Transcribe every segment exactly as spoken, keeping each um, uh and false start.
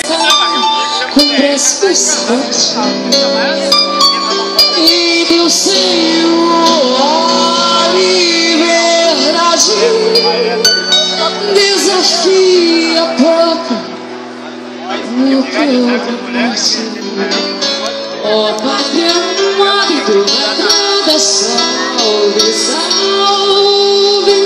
com precipícios e Deus Senhor, liberdade desafia a própria no todo nascer. Ó Pátria amada, toda nada salve, salve.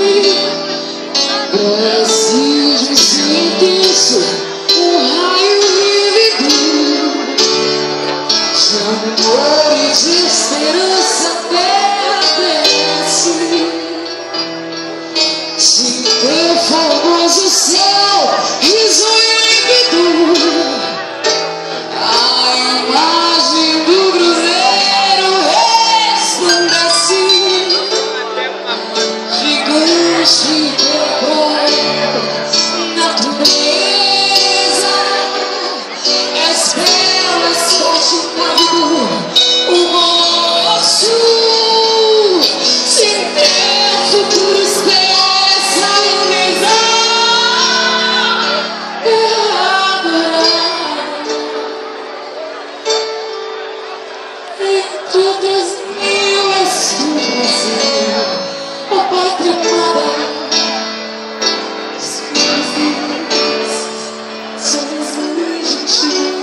Preciso sentir isso, um raio vivido de amor e de esperança. Terra desce, se teu famoso céu risonho límpido, a imagem do cruzeiro resplandece, gigante natureza, as belas continuando o moço, sem ter futuro, esperança, iluminizar, entre outras mil estrelas, ó Pátria amada. Somos muito gentis.